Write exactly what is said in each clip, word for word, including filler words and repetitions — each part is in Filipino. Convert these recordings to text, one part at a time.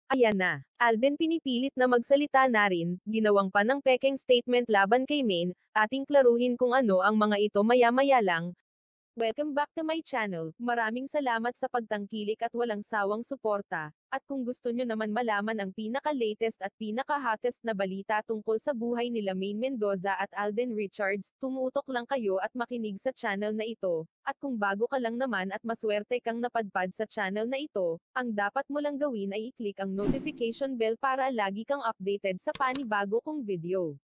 Ayan na. Alden pinipilit na magsalita na rin, ginawang pa ng pekeng statement laban kay Maine, ating klaruhin kung ano ang mga ito maya-maya lang. Welcome back to my channel, maraming salamat sa pagtangkilik at walang sawang suporta, at kung gusto nyo naman malaman ang pinaka-latest at pinaka-hottest na balita tungkol sa buhay nila Maine Mendoza at Alden Richards, tumutok lang kayo at makinig sa channel na ito, at kung bago ka lang naman at maswerte kang napadpad sa channel na ito, ang dapat mo lang gawin ay i-click ang notification bell para lagi kang updated sa panibago kong video.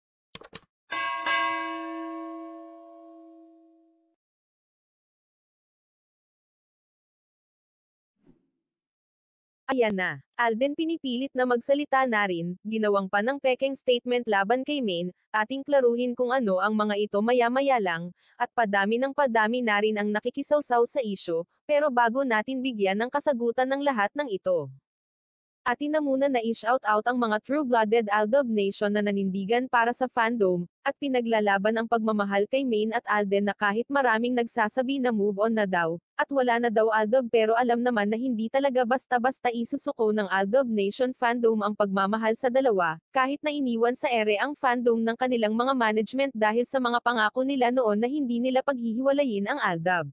Ayan na. Alden pinipilit na magsalita na rin, ginawang pa ng pekeng statement laban kay Maine, ating klaruhin kung ano ang mga ito maya-maya lang, at padami ng padami na rin ang nakikisawsaw sa isyu, pero bago natin bigyan ng kasagutan ng lahat ng ito. Atin na muna na i-shout out ang mga true-blooded Aldab Nation na nanindigan para sa fandom, at pinaglalaban ang pagmamahal kay Maine at Alden na kahit maraming nagsasabi na move on na daw, at wala na daw Aldab pero alam naman na hindi talaga basta-basta isusuko ng Aldab Nation fandom ang pagmamahal sa dalawa, kahit na iniwan sa ere ang fandom ng kanilang mga management dahil sa mga pangako nila noon na hindi nila paghihiwalayin ang Aldab.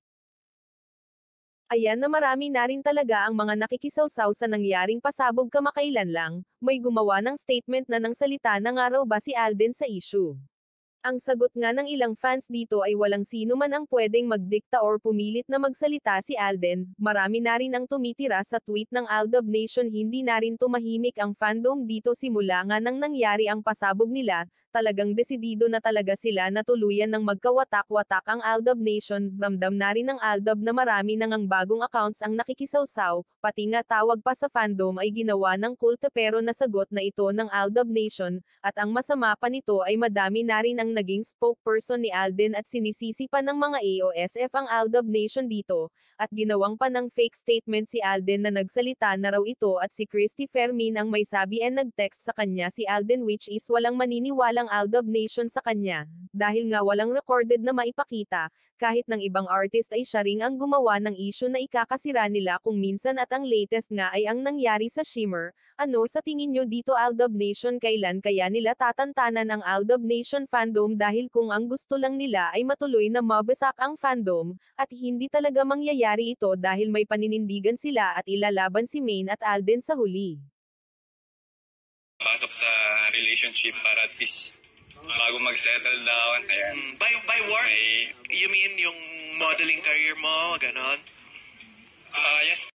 Ayan na marami na rin talaga ang mga nakikisawsaw sa nangyaring pasabog kamakailan lang, may gumawa ng statement na nang salita na nga raw ba si Alden sa issue. Ang sagot nga ng ilang fans dito ay walang sino man ang pwedeng magdikta or pumilit na magsalita si Alden, marami na rin ang tumitira sa tweet ng Aldab Nation hindi na rin tumahimik ang fandom dito simula nga nang nangyari ang pasabog nila, talagang desidido na talaga sila na tuluyan ng magkawatak-watak ang Aldab Nation, ramdam na rin ng Aldab na marami nang ang bagong accounts ang nakikisawsaw, pati nga tawag pa sa fandom ay ginawa ng kulte pero nasagot na ito ng Aldab Nation, at ang masama pa nito ay madami na rin ang naging spokesperson ni Alden at sinisisi pa ng mga A O S F ang Aldab Nation dito, at ginawang pa ng fake statement si Alden na nagsalita na raw ito at si Christy Fermin ang may sabi and nag-text sa kanya si Alden which is walang maniniwalang Aldab Nation sa kanya, dahil nga walang recorded na maipakita, kahit ng ibang artist ay siya ring ang gumawa ng issue na ikakasira nila kung minsan at ang latest nga ay ang nangyari sa Shimmer. Ano sa tingin nyo dito Aldab Nation, kailan kaya nila tatantanan ang Aldab Nation fandom dahil kung ang gusto lang nila ay matuloy na mabasak ang fandom, at hindi talaga mangyayari ito dahil may paninindigan sila at ilalaban si Maine at Alden sa huli. Pasok sa relationship para at least bago mag-settle down, ayan. Mm, by, by work, May, you mean yung modeling career mo, ganon? ah yes,